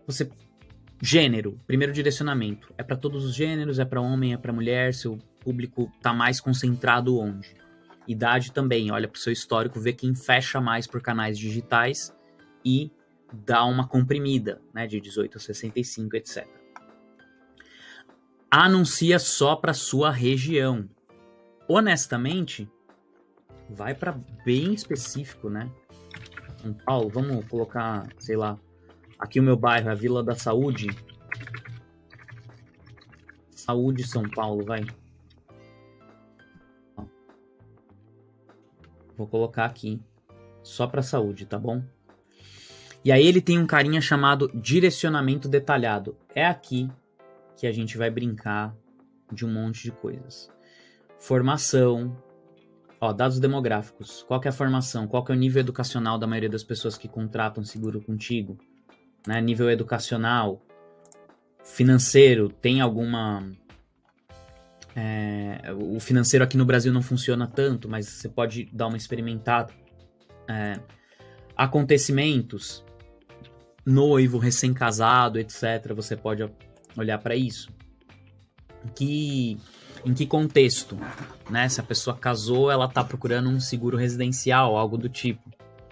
Você gênero, primeiro direcionamento. É para todos os gêneros, é para homem, é para mulher, seu público tá mais concentrado onde? Idade também, olha para o seu histórico, vê quem fecha mais por canais digitais e dá uma comprimida, né, de 18 a 65, etc. Anuncia só para sua região. Honestamente, vai para bem específico, né? São Paulo, vamos colocar, sei lá, aqui o meu bairro, a Vila da Saúde. Saúde São Paulo, vai. Vou colocar aqui, só para saúde, tá bom? E aí ele tem um carinha chamado direcionamento detalhado. É aqui que a gente vai brincar de um monte de coisas. Formação, ó, dados demográficos. Qual que é a formação? Qual que é o nível educacional da maioria das pessoas que contratam seguro contigo? Né? Nível educacional, financeiro, tem alguma... o financeiro aqui no Brasil não funciona tanto, mas você pode dar uma experimentada. Acontecimentos, noivo, recém-casado, etc. Você pode olhar para isso. Em que contexto? Né? Se a pessoa casou, ela está procurando um seguro residencial, algo do tipo.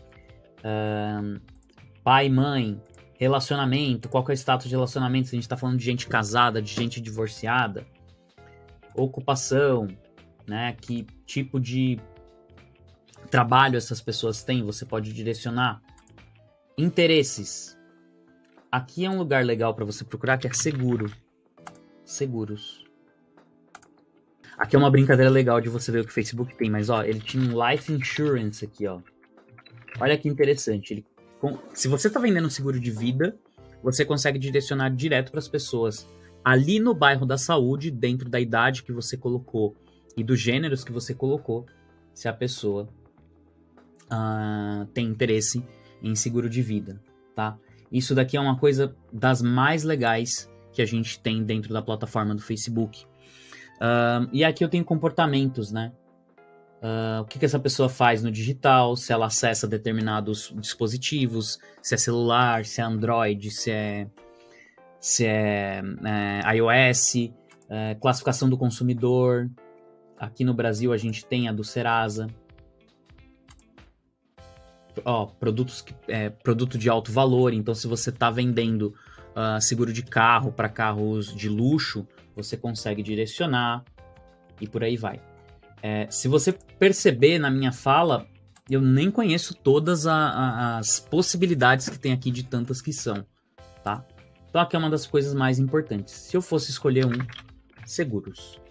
Pai, mãe, relacionamento, qual que é o status de relacionamento? Se a gente está falando de gente casada, de gente divorciada. Ocupação, né? Que tipo de trabalho essas pessoas têm, você pode direcionar. Interesses. Aqui é um lugar legal para você procurar, que é seguro. Seguros. Aqui é uma brincadeira legal de você ver o que o Facebook tem, mas ó, ele tinha um life insurance aqui, ó. Olha que interessante. Se você está vendendo um seguro de vida, você consegue direcionar direto para as pessoas ali no bairro da saúde, dentro da idade que você colocou e dos gêneros que você colocou, se a pessoa tem interesse em seguro de vida, tá? Isso daqui é uma coisa das mais legais que a gente tem dentro da plataforma do Facebook. E aqui eu tenho comportamentos, né? O que essa pessoa faz no digital, se ela acessa determinados dispositivos, se é celular, se é Android, se é iOS, classificação do consumidor. Aqui no Brasil a gente tem a do Serasa. Produto de alto valor. Então, se você está vendendo seguro de carro para carros de luxo, você consegue direcionar e por aí vai. Se você perceber na minha fala, eu nem conheço todas as possibilidades que tem aqui de tantas que são, tá? Então aqui é uma das coisas mais importantes. Se eu fosse escolher seguros.